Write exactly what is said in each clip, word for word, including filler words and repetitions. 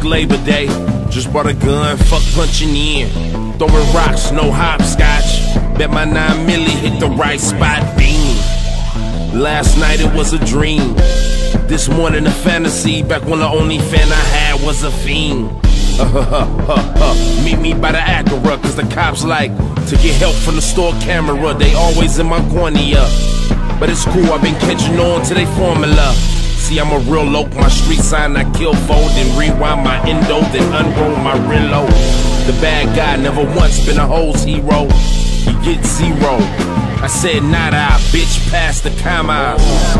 Labor Day. Just bought a gun, fuck punching in. Throwing rocks, no hopscotch. Bet my nine milli hit the right spot, beam. Last night it was a dream. This morning a fantasy. Back when the only fan I had was a fiend. Uh, uh, uh, uh, uh. Meet me by the Acura, cause the cops like to get help from the store camera. They always in my corner, yeah. But it's cool, I've been catching on to they formula. See, I'm a real loc, my street sign I kill fold, then rewind my endo, then unroll my reload. The bad guy, never once been a hoes hero. You get zero. I said not out, bitch, pass the commas.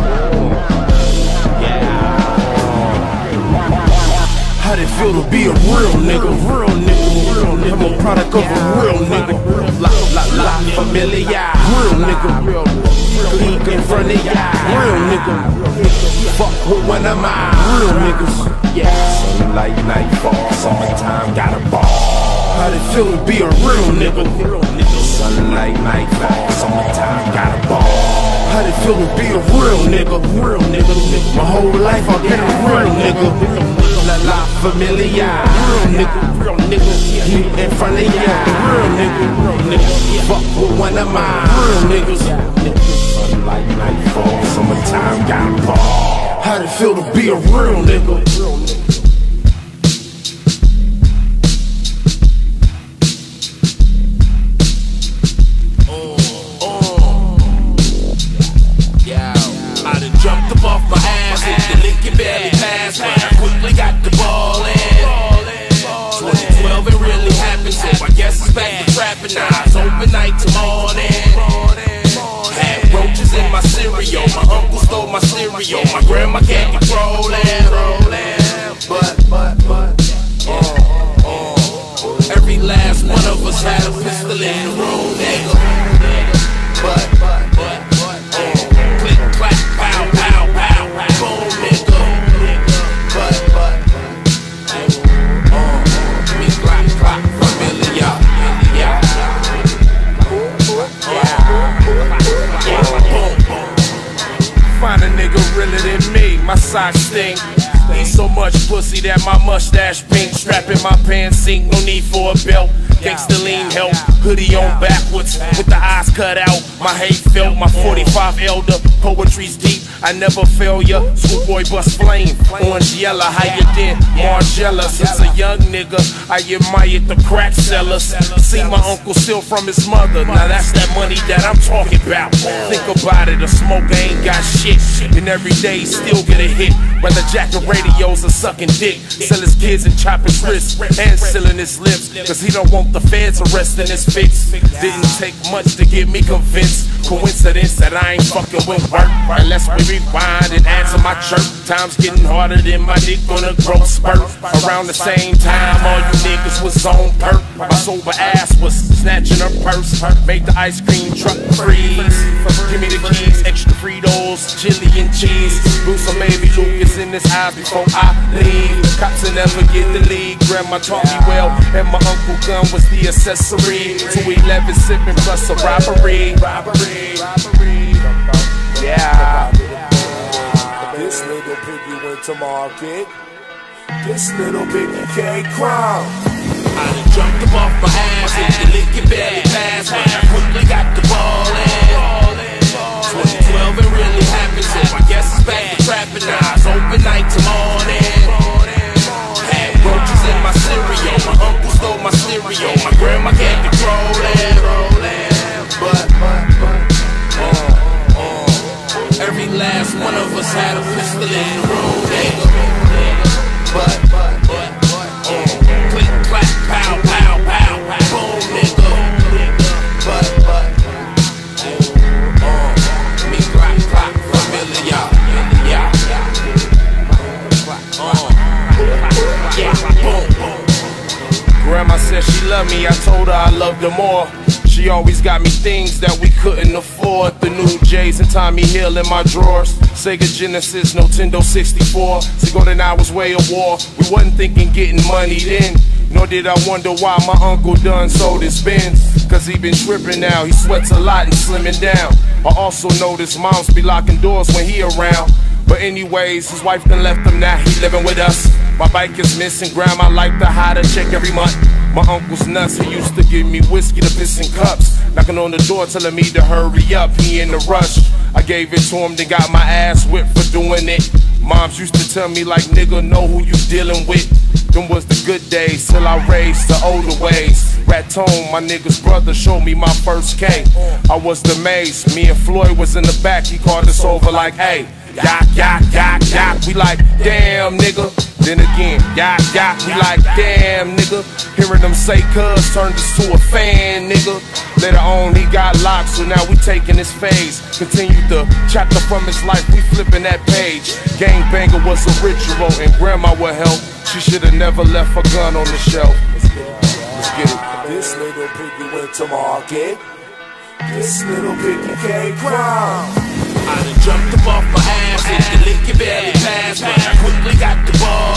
Yeah. How'd it feel to be a real nigga? Real nigga, real nigga. I'm a product of a real nigga. La la la, familiar. Real nigga, league in front of ya. Real nigga. Fuck with one of my real niggas. Yeah. Sunlight, nightfall, summertime, got a ball. How'd it feel to be a real nigga? Sunlight, nightfall, summertime, got a ball. How'd it feel to be a real nigga? Real nigga. My whole life I've been a real nigga. La la familiar. Real nigga, real nigga. He in front of ya. Real nigga, real nigga. Fuck with one of my real niggas. Sunlight, nightfall, summertime, got a ball. How'd it feel to be a real nigga? Overnight to morning. Had roaches in my cereal. My uncle stole my stereo. My grandma can't control it. But, but, but, uh, uh, every last one of us had a pistol in the room, nigga. But, but, but, uh, click, clack, pow, pow, pow, boom, nigga. But, but, uh, me clock, clock, familiar. Find a nigga realer than me, my socks stink. Eat so much pussy that my mustache pink. Strapping my pants sink, no need for a belt. Gangsta lean help, hoodie on backwards with the eyes cut out. My hate felt, my forty-five elder, poetry's deep, I never fail ya. Schoolboy bust flame, orange yellow, how you did, Margella. Since a young nigga, I admired the crack sellers. See my uncle steal from his mother, now that's that money that I'm talking about. Think about it, a smoker ain't got shit, and every day he still get a hit. Whether jacking radios or sucking dick, sell his kids and chop his wrists, and sealing his lips, cause he don't want the feds arresting his fix. Didn't take much to get me convinced. Coincidence that I ain't fucking with work. Unless we rewind and answer my chirp. Time's getting harder than my dick on a growth spurt. Around the same time, all you niggas was on perk. My sober ass was snatching her purse. Make the ice cream truck freeze. Give me the keys, extra Fritos, chili and cheese. Blew some baby Lucas in his eyes before I leave. Cops will never get the lead. Grandma taught me well, and my uncle gun was the accessory. two eleven sipping plus a robbery. Robbery, robbery. Yeah. This nigga put you into market. This little baby can't crime. I done jumped up off my ass, hit the lick and barely passed, but I quickly got the ball in. twenty twelve it really happened, so I guess it's back to trapping now. It's overnight to morning. Had roaches in my cereal, my uncle stole my stereo. My grandma can't control it. But, but, but, uh, uh, every last one of us had a pistol in the room, nigga. But, but, but, uh, click, clack, pow, pow, pow, boom, nigga. But, but, uh, me clock, clock, familiar, yeah, uh, yeah, boom, boom. Grandma said she loved me, I told her I loved her more. She always got me things that we couldn't afford. The new J's and Tommy Hill in my drawers. Sega Genesis, Nintendo sixty-four. Sigourney and I was way of war. We wasn't thinking getting money then. Nor did I wonder why my uncle done sold his Benz. Cause he been tripping now, he sweats a lot and slimming down. I also noticed moms be locking doors when he around. But anyways, his wife done left him, now he living with us. My bike is missing, grandma like to hide a check every month. My uncle's nuts, he used to give me whiskey to piss in cups. Knocking on the door telling me to hurry up, he in a rush. I gave it to him, then got my ass whipped for doing it. Moms used to tell me like, nigga, know who you dealing with. Them was the good days, till I raised the older ways. Raton, my nigga's brother, showed me my first K. I was the maze, me and Floyd was in the back, he called us over like, hey, yak, yak, yak, yak. We like, damn, nigga. Then again, yak, yak, we like, damn, nigga. Hearing them say cuz turned us to a fan, nigga. Later on, he got locked, so now we taking his phase. Continued the chapter from his life, we flipping that page. Gangbanger was a ritual, and grandma would help. She should've never left a gun on the shelf. Let's get it. Let's get it. This little piggy went to market. This little piggy can't cry. I done jumped up off my ass, hit the lick and barely passed, but I quickly got the ball.